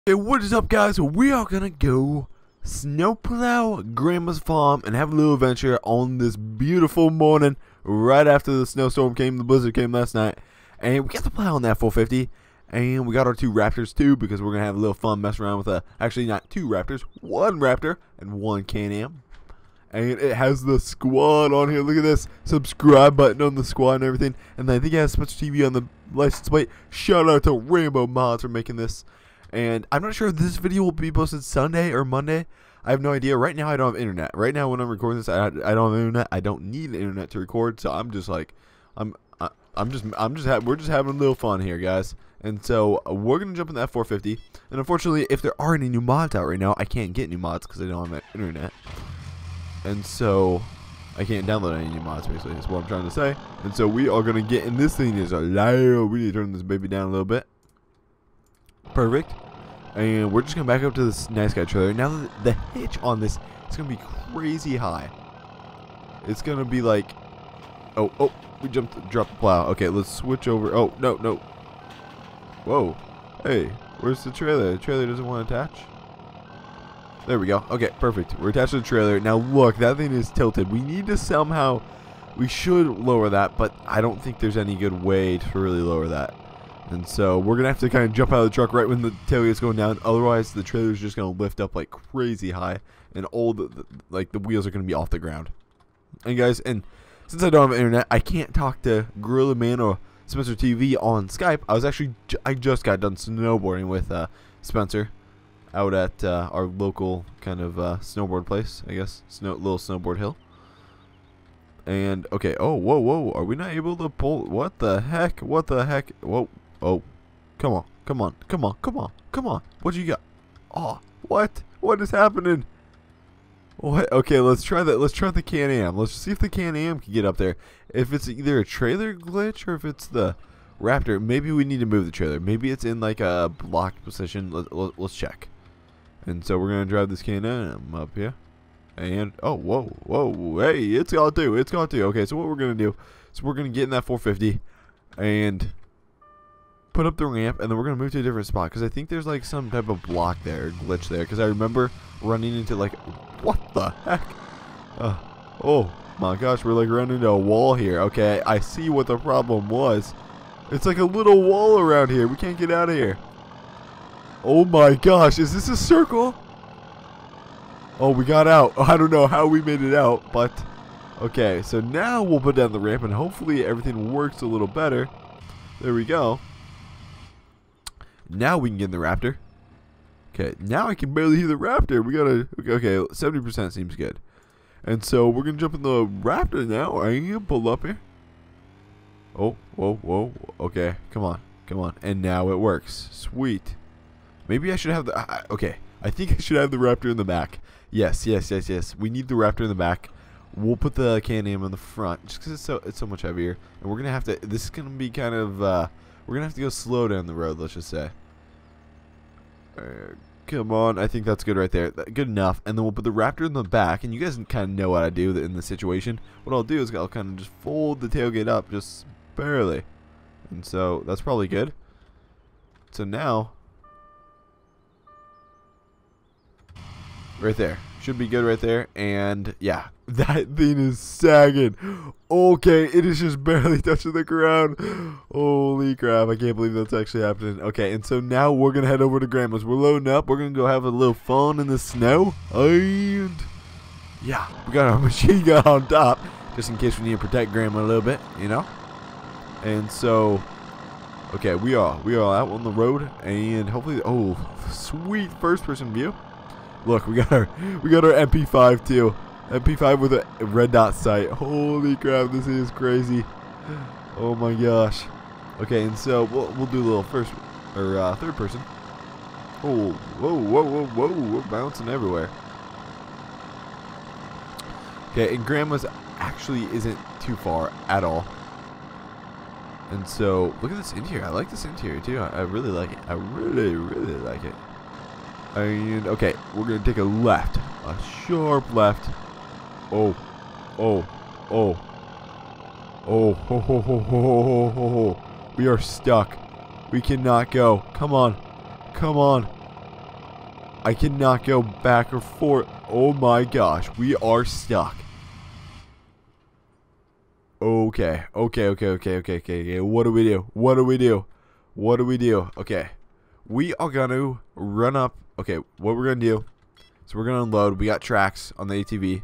Hey, what is up, guys? We are gonna go snowplow Grandma's farm and have a little adventure on this beautiful morning right after the snowstorm came, the blizzard came last night. And we got to plow on that 450, and we got our two raptors too, because we're gonna have a little fun mess around with actually not two raptors, one raptor and one Can-Am. And it has the squad on here. Look at this subscribe button on the squad and everything. And I think it has Spencer TV on the license plate. Shout out to Rainbow Mods for making this. And I'm not sure if this video will be posted Sunday or Monday. I have no idea. Right now I don't have internet. Right now when I'm recording this, I don't have internet. I don't need internet to record. So I'm just like, we're just having a little fun here, guys. And so we're gonna jump in that 450. And unfortunately, if there are any new mods out right now, I can't get new mods because I don't have internet. And so I can't download any new mods. Basically, is what I'm trying to say. And so we are gonna get in this thing. Is loud. We need to turn this baby down a little bit. Perfect. And we're just gonna back up to this nice guy trailer. Now the hitch on this is gonna be crazy high. It's gonna be like, oh, we dropped the plow. Okay, let's switch over. Oh, no. Whoa. Hey, where's the trailer? The trailer doesn't want to attach. There we go. Okay, perfect. We're attached to the trailer. Now look, that thing is tilted. We need to somehow, we should lower that, but I don't think there's any good way to really lower that. And so we're going to have to kind of jump out of the truck right when the tailgate's going down. Otherwise, the trailer's just going to lift up like crazy high. And all the wheels are going to be off the ground. And guys, and since I don't have internet, I can't talk to Gorilla Man or Spencer TV on Skype. I just got done snowboarding with Spencer out at our local kind of snowboard place, I guess. Little snowboard hill. And, okay, oh, whoa. Are we not able to pull? What the heck? Whoa. Oh, come on. What you got? Oh, what? What is happening? What? Okay, let's try that. Let's try the Can-Am. Let's see if the Can-Am can get up there. If it's either a trailer glitch or if it's the Raptor, maybe we need to move the trailer. Maybe it's in like a blocked position. Let's check. And so we're gonna drive this Can-Am up here. And oh, whoa, hey, it's got to. Okay, so what we're gonna do? So we're gonna get in that 450 and put up the ramp, and then we're gonna move to a different spot because I think there's like some type of block there, glitch there. Because I remember running into like, what the heck? Oh my gosh, we're like running into a wall here. Okay, I see what the problem was. It's like a little wall around here. We can't get out of here. Oh my gosh, is this a circle? Oh, we got out. I don't know how we made it out, but okay. So now we'll put down the ramp, and hopefully everything works a little better. There we go. Now we can get in the Raptor. Okay, now I can barely hear the Raptor. We gotta, okay, 70% seems good. And so we're gonna jump in the Raptor now. Are you gonna pull up here? Oh, whoa. Okay, come on. And now it works. Sweet. Maybe I should have the, okay. I think I should have the Raptor in the back. Yes. We need the Raptor in the back. We'll put the Can-Am in the front just because it's so much heavier. And we're gonna have to. This is gonna be kind of. We're gonna have to go slow down the road. Let's just say. Come on, I think that's good right there. Good enough. And then we'll put the Raptor in the back. And you guys kind of know what I do in this situation. What I'll do is I'll kind of just fold the tailgate up just barely. And so that's probably good. So now. Right there. Should be good right there. And yeah, that thing is sagging. Okay, it is just barely touching the ground. Holy crap, I can't believe that's actually happening. Okay, and so now we're going to head over to Grandma's. We're loading up. We're going to go have a little fun in the snow. And yeah, we got our machine gun on top just in case we need to protect Grandma a little bit, you know. And so okay, we are out on the road, and hopefully, oh, sweet first person view. Look, we got our MP5 too. MP5 with a red dot sight. Holy crap, this is crazy. Oh my gosh. Okay, and so we'll do a little first or third person. Oh, whoa, we're bouncing everywhere. Okay, and Grandma's actually isn't too far at all. And so look at this interior. I like this interior too. I really like it. I really like it. And okay, we're gonna take a left, a sharp left. Oh, we are stuck. We cannot go. Come on. I cannot go back or forth. Oh my gosh, we are stuck. Okay. What do we do? What do we do? Okay. We are going to run up. Okay, what we're going to do. So we're going to unload. We got tracks on the ATV.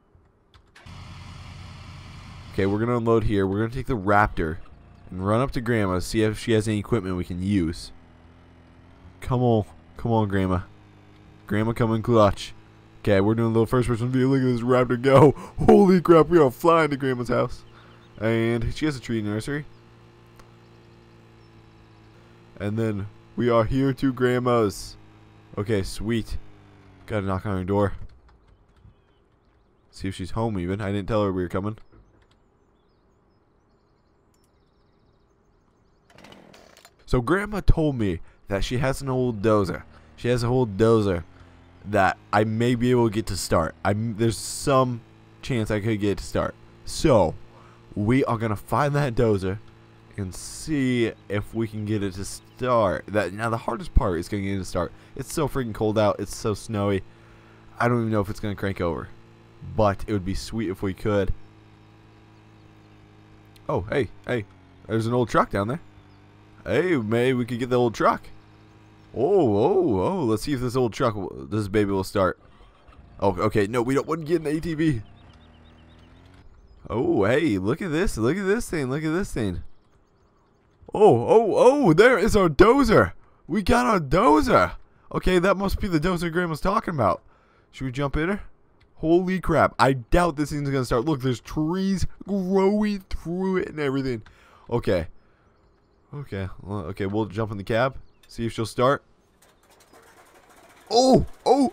Okay, we're going to unload here. We're going to take the Raptor and run up to Grandma. See if she has any equipment we can use. Come on. Come on, Grandma. Grandma coming clutch. Okay, we're doing a little first person view. Look at this Raptor go. Holy crap, we are flying to Grandma's house. And she has a tree nursery. And then we are here to Grandma's. Okay, sweet. Gotta knock on her door. See if she's home even. I didn't tell her we were coming. So Grandma told me that she has an old Dozer. She has an old Dozer that I may be able to get to start. There's some chance I could get to start. So we are gonna find that Dozer and see if we can get it to start. Now the hardest part is gonna get it to start. It's so freaking cold out. It's so snowy. I don't even know if it's gonna crank over, but it would be sweet if we could. Oh, hey, there's an old truck down there. Hey, maybe we could get the old truck. Oh, let's see if this old truck, this baby will start. Oh, okay, no, we don't want to get in the ATV. Oh, hey, look at this thing. Oh, there is our Dozer. We got our Dozer. Okay, that must be the Dozer Grandma's talking about. Should we jump in her? Holy crap, I doubt this thing's gonna start. Look, there's trees growing through it and everything. Okay, we'll jump in the cab. See if she'll start. Oh.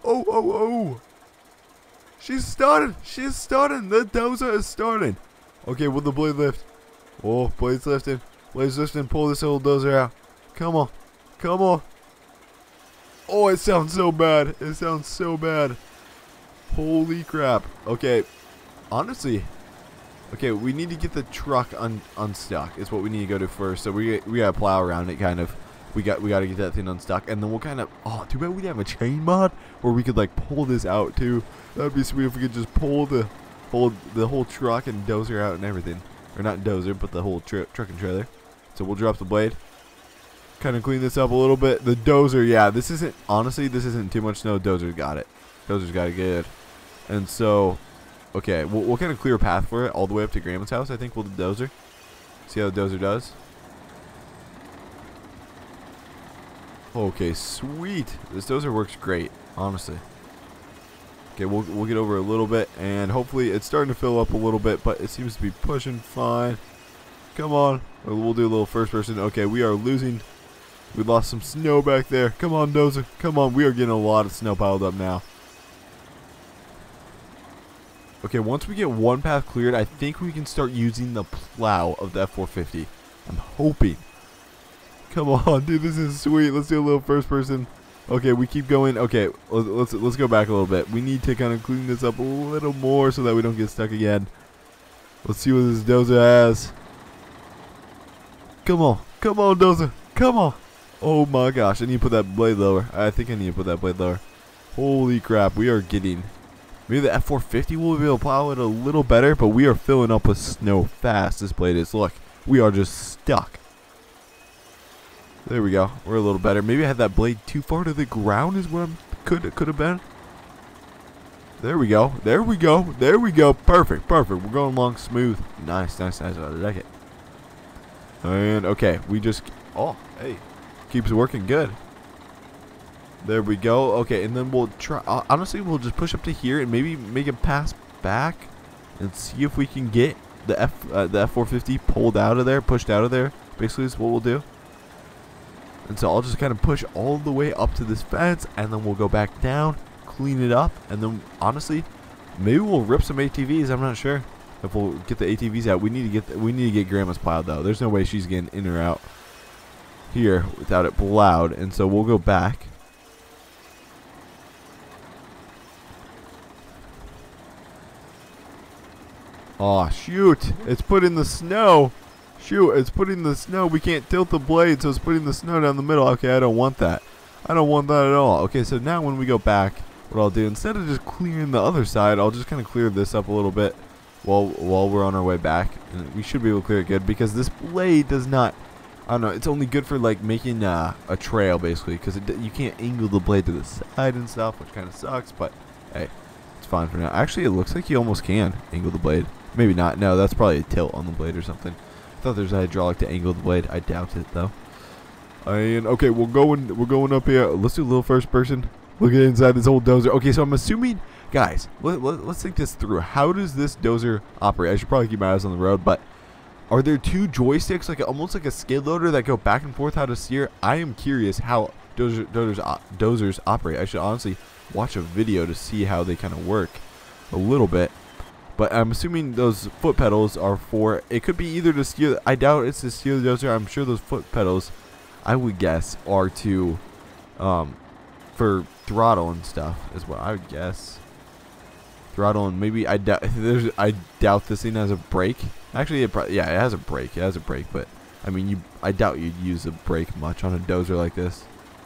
She's starting. The Dozer is starting. Okay, will the blade lift? Oh, blade's lifting. Pull this old Dozer out. Come on. Oh, it sounds so bad. Holy crap. Okay, honestly. Okay, we need to get the truck unstuck. Is what we need to go to first. So we gotta plow around it, kind of. We gotta get that thing unstuck, and then we'll kind of. Oh, too bad we didn't have a chain mod where we could like pull this out too. That'd be sweet if we could just pull the whole truck and Dozer out and everything, or not Dozer, but the whole truck and trailer. So we'll drop the blade. Kind of clean this up a little bit. The Dozer, yeah, this isn't too much snow. Dozer's got it. Dozer's got it good. And so, okay, we'll kind of clear a path for it all the way up to Grandma's house. I think with the Dozer. See how the Dozer does. Okay, sweet. This Dozer works great, honestly. Okay, we'll get over a little bit, and hopefully it's starting to fill up a little bit, but it seems to be pushing fine. Come on. We'll do a little first person. Okay, we are losing. We lost some snow back there. Come on, Dozer. Come on. We are getting a lot of snow piled up now. Okay, once we get one path cleared, I think we can start using the plow of the F450. I'm hoping. Come on, dude, this is sweet. Let's do a little first person. Okay, we keep going. Okay, let's go back a little bit. We need to kind of clean this up a little more so that we don't get stuck again. Let's see what this Dozer has. Come on, Dozer. Come on. Oh my gosh, I need to put that blade lower. I think I need to put that blade lower. Holy crap, we are getting. Maybe the F450 will be able to plow it a little better, but we are filling up with snow fast. This blade is. Look, we are just stuck. There we go. We're a little better. Maybe I had that blade too far to the ground is what could have been. There we go. Perfect. We're going along smooth. Nice. I like it. And okay, we just. Oh, hey, keeps working good. There we go. Okay, and then we'll try. Honestly, we'll just push up to here and maybe make it pass back, and see if we can get the F450 pulled out of there, pushed out of there. Basically, is what we'll do. And so I'll just kind of push all the way up to this fence, and then we'll go back down, clean it up, and then honestly, maybe we'll rip some ATVs. I'm not sure if we'll get the ATVs out. We need to get Grandma's plowed though. There's no way she's getting in or out here without it plowed, and so we'll go back. Oh shoot! It's put in the snow. Shoot! It's putting the snow. We can't tilt the blade, so it's putting the snow down the middle. Okay, I don't want that. I don't want that at all. Okay, so now when we go back, what I'll do, instead of just clearing the other side, I'll just kind of clear this up a little bit while we're on our way back. And we should be able to clear it good because this blade does not, I don't know, it's only good for like making a trail basically, because you can't angle the blade to the side and stuff, which kind of sucks, but hey, it's fine for now. Actually, it looks like you almost can angle the blade. Maybe not. No, that's probably a tilt on the blade or something. I thought there's a hydraulic to angle the blade. I doubt it though. And okay, we're going up here. Let's do a little first person. Look at inside this old dozer. Okay, so I'm assuming, guys, let's think this through. How does this dozer operate? I should probably keep my eyes on the road, but are there two joysticks, like almost like a skid loader, that go back and forth how to steer? I am curious how dozers operate. I should honestly watch a video to see how they kind of work a little bit. But I'm assuming those foot pedals are for, it could be either to steer, I doubt it's to steer the dozer. I'm sure those foot pedals, I would guess, are to, for throttle and stuff, is what I would guess. Throttle, and maybe I doubt this thing has a brake. Actually, yeah, it has a brake. It has a brake, but I mean, I doubt you'd use a brake much on a dozer like this.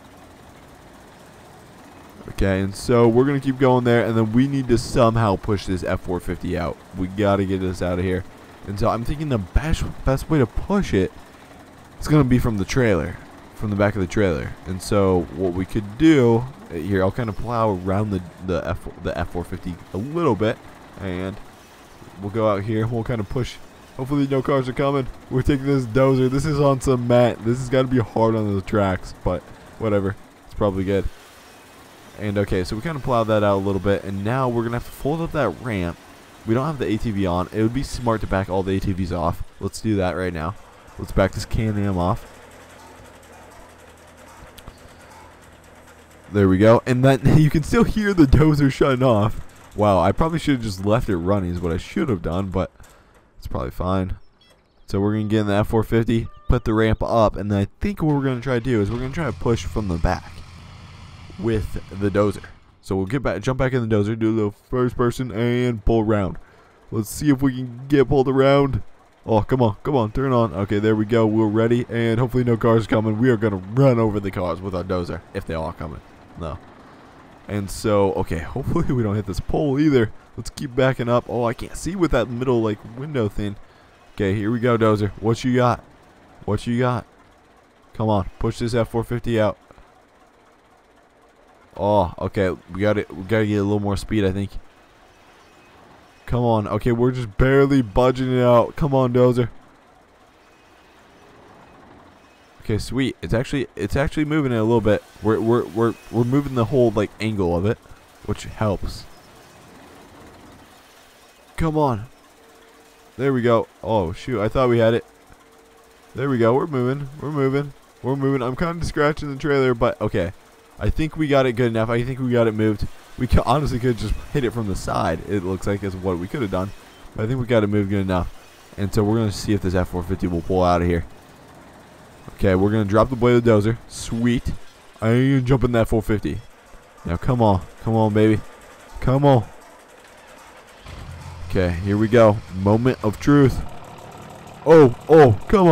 Okay, and so we're gonna keep going there, and then we need to somehow push this F450 out. We gotta get this out of here. And so I'm thinking the best way to push it is gonna be from the trailer, from the back of the trailer. And so what we could do here, I'll kind of plow around the F450 a little bit, and we'll go out here. We'll kind of push. Hopefully no cars are coming. We're taking this dozer. This is on cement. This has got to be hard on the tracks, but whatever. It's probably good. And okay, so we kind of plowed that out a little bit, and now we're gonna have to fold up that ramp. We don't have the ATV on. It would be smart to back all the ATVs off. Let's do that right now. Let's back this Can-Am off. There we go. And then you can still hear the dozer shutting off. Wow, I probably should have just left it running is what I should have done, but it's probably fine. So we're going to get in the F450, put the ramp up, and then I think what we're going to try to do is we're going to try to push from the back with the dozer. So we'll get back, jump back in the dozer, do a little first person, and pull around. Let's see if we can get pulled around. Oh, come on, turn on. Okay, there we go. We're ready, and hopefully no cars coming. We are going to run over the cars with our dozer, if they are coming. No. And so, okay, hopefully we don't hit this pole either. Let's keep backing up. Oh, I can't see with that middle, like, window thing. Okay, here we go, dozer. What you got? What you got? Come on, push this F450 out. Oh, okay, we gotta get a little more speed, I think. Come on, okay, we're just barely budging it out. Come on, dozer. Okay, sweet. It's actually moving it a little bit. We're moving the whole like angle of it, which helps. Come on. There we go. Oh shoot, I thought we had it. There we go. We're moving. I'm kind of scratching the trailer, but okay. I think we got it good enough. I think we got it moved. We honestly could just hit it from the side. It looks like is what we could have done. But I think we got it moved good enough. And so we're going to see if this F450 will pull out of here. Okay, we're going to drop the blade of the dozer. Sweet. I ain't going to jump in that 450. Now come on, baby. Come on. Okay, here we go. Moment of truth. Oh, come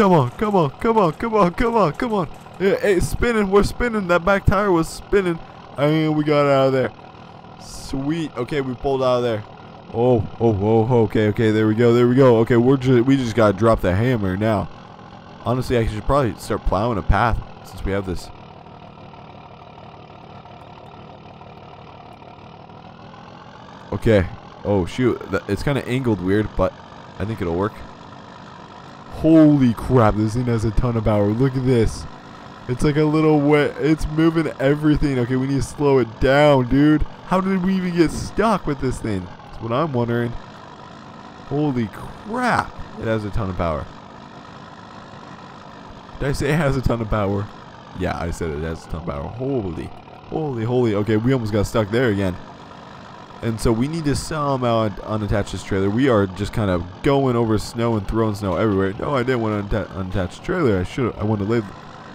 on. Yeah, it's spinning. We're spinning. That back tire was spinning. And we got out of there. Sweet. Okay, we pulled out of there. Oh, okay, there we go. Okay, we just got to drop the hammer now. Honestly, I should probably start plowing a path since we have this. Okay. Oh, shoot. It's kind of angled weird, but I think it'll work. Holy crap, this thing has a ton of power. Look at this. It's like a little wet. It's moving everything. Okay, we need to slow it down, dude. How did we even get stuck with this thing? That's what I'm wondering. Holy crap. It has a ton of power. Did I say it has a ton of power? Yeah, I said it has a ton of power. Holy. Okay, we almost got stuck there again. And so we need to somehow unattach this trailer. We are just kind of going over snow and throwing snow everywhere. No, I didn't want to unattach the trailer. I wanted to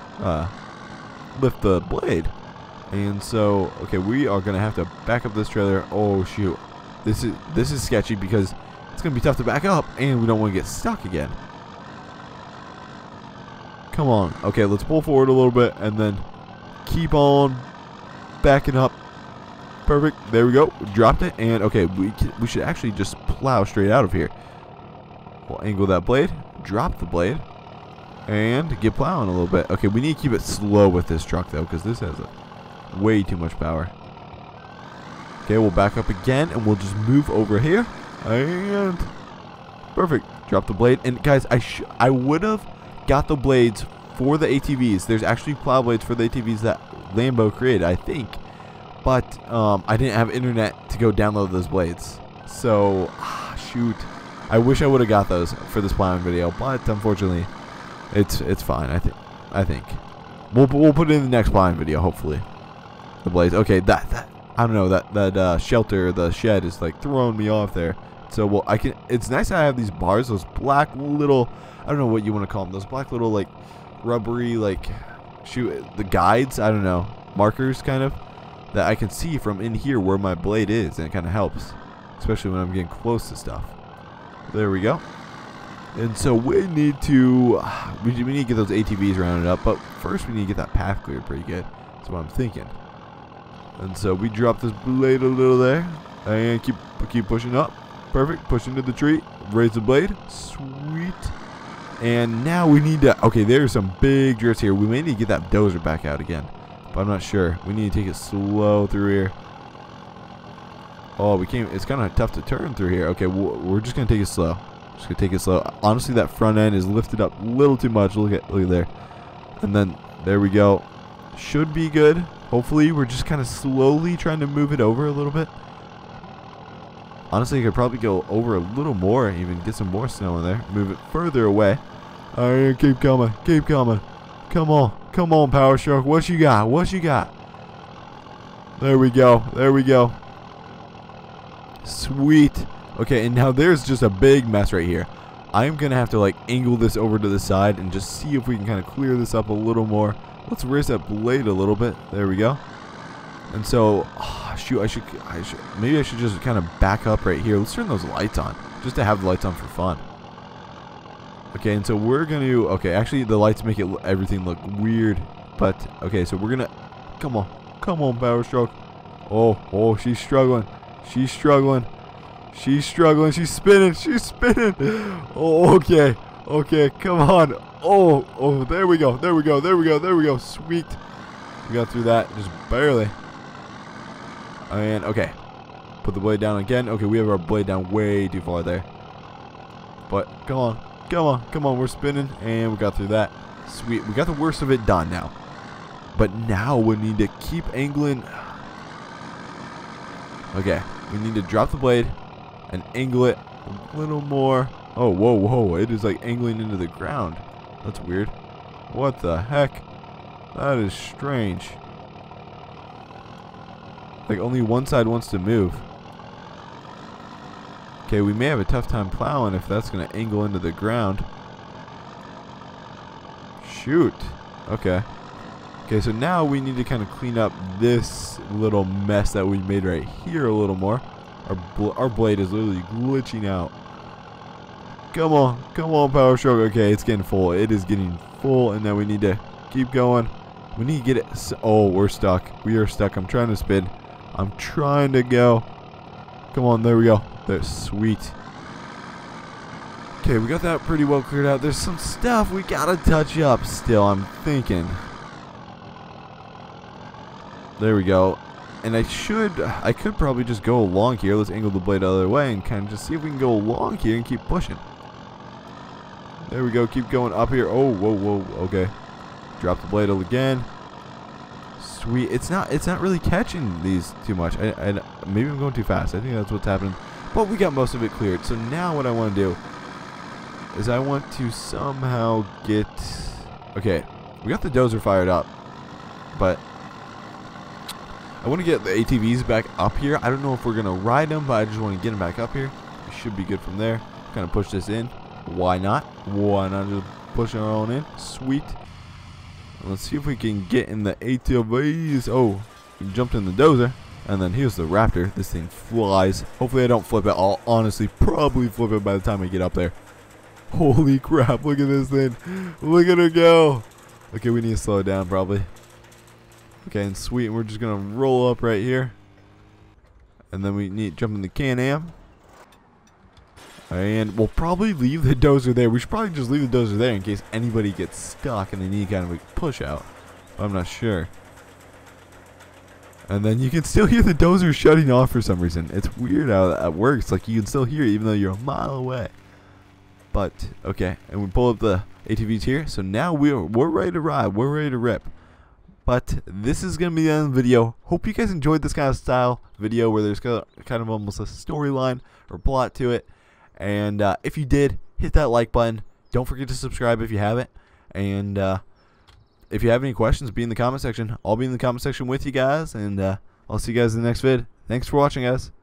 lift the blade. And so, okay, we are going to have to back up this trailer. Oh, shoot. This is sketchy because it's going to be tough to back up, and we don't want to get stuck again. Come on. Okay, let's pull forward a little bit and then keep on backing up. Perfect. There we go. Dropped it. And okay, we should actually just plow straight out of here. We'll angle that blade. Drop the blade. And get plowing a little bit. Okay, we need to keep it slow with this truck, though, because this has way too much power. Okay, we'll back up again, and we'll just move over here. And perfect. Drop the blade. And, guys, I would have got the blades for the ATVs. There's actually plow blades for the ATVs that Lambo created, I think. But I didn't have internet to go download those blades. So, shoot. I wish I would have got those for this plowing video, but unfortunately, it's fine. I think we'll put it in the next plowing video, hopefully. The blades. Okay, that I don't know, that shelter, the shed is like throwing me off there. So it's nice that I have these bars, those black little, I don't know what you want to call them, those black little like rubbery like the guides, I don't know, markers kind of, that I can see from in here where my blade is, and it kind of helps, especially when I'm getting close to stuff. There we go. And so we need to get those ATVs rounded up, but first we need to get that path cleared pretty good. That's what I'm thinking. And so we drop this blade a little there, and keep pushing up. Perfect. Push into the tree. Raise the blade. Sweet. And now we need to. Okay, there's some big drifts here. We may need to get that dozer back out again, but I'm not sure. We need to take it slow through here. Oh, it's kind of tough to turn through here. Okay, we're just gonna take it slow. Just gonna take it slow. Honestly, that front end is lifted up a little too much. Look at there. And then there we go. Should be good. Hopefully, we're just kind of slowly trying to move it over a little bit. Honestly, I could probably go over a little more, even get some more snow in there. Move it further away. All right, keep coming. Keep coming. Come on. Come on, Powerstroke. What you got? What you got? There we go. There we go. Sweet. Okay, and now there's just a big mess right here. I'm going to have to, like, angle this over to the side and just see if we can kind of clear this up a little more. Let's raise that blade a little bit. There we go. And so, shoot, maybe I should just kind of back up right here. Let's turn those lights on, just to have the lights on for fun. Okay, and so we're going to, okay, actually the lights make everything look weird. But, okay, so we're going to, come on, Powerstroke. Oh, she's struggling. She's struggling. She's struggling. She's spinning. She's spinning. Oh, okay. Okay, come on. Oh, there we go. There we go. There we go. There we go. Sweet. We got through that just barely. And, okay. Put the blade down again. Okay, we have our blade down way too far there. But, come on. Come on. Come on. We're spinning. And we got through that. Sweet. We got the worst of it done now. But now we need to keep angling. Okay. We need to drop the blade and angle it a little more. Oh, whoa. It is like angling into the ground. That's weird. What the heck? That is strange. Like only one side wants to move. Okay, we may have a tough time plowing if that's going to angle into the ground. Shoot. Okay. Okay, so now we need to kind of clean up this little mess that we made right here a little more. Our blade is literally glitching out. Come on, Powerstroke. Okay, it's getting full. It is getting full, and now we need to keep going. We need to get it. Oh, we're stuck. We are stuck. I'm trying to spin. I'm trying to go. Come on, there we go. There's sweet. Okay, we got that pretty well cleared out. There's some stuff we gotta touch up still, I'm thinking. There we go. And I could probably just go along here. Let's angle the blade the other way and kind of just see if we can go along here and keep pushing. There we go. Keep going up here. Oh, whoa. Okay. Drop the blade again. Sweet. It's not really catching these too much. Maybe I'm going too fast. I think that's what's happening. But we got most of it cleared. So now what I want to do is I want to somehow get... Okay. We got the dozer fired up. But I want to get the ATVs back up here. I don't know if we're going to ride them, but I just want to get them back up here. We should be good from there. Kind of push this in. Why not? Why not just push our own in? Sweet. Let's see if we can get in the ATVs. Oh, we jumped in the dozer. And then here's the Raptor. This thing flies. Hopefully I don't flip it. I'll honestly probably flip it by the time I get up there. Holy crap. Look at this thing. Look at her go. Okay, we need to slow it down probably. Okay, and sweet. And we're just gonna roll up right here, and then we need to jump in the Can-Am. And we'll probably leave the Dozer there. We should probably just leave the Dozer there in case anybody gets stuck and they need kind of a push out. But I'm not sure. And then you can still hear the Dozer shutting off for some reason. It's weird how that works. Like, you can still hear it even though you're a mile away. But, okay. And we pull up the ATVs here. So now we're ready to ride. We're ready to rip. But this is going to be the end of the video. Hope you guys enjoyed this kind of style video where there's kind of almost a storyline or plot to it. And if you did, hit that like button. Don't forget to subscribe if you haven't. And if you have any questions, be in the comment section. I'll be in the comment section with you guys. And I'll see you guys in the next vid. Thanks for watching, guys.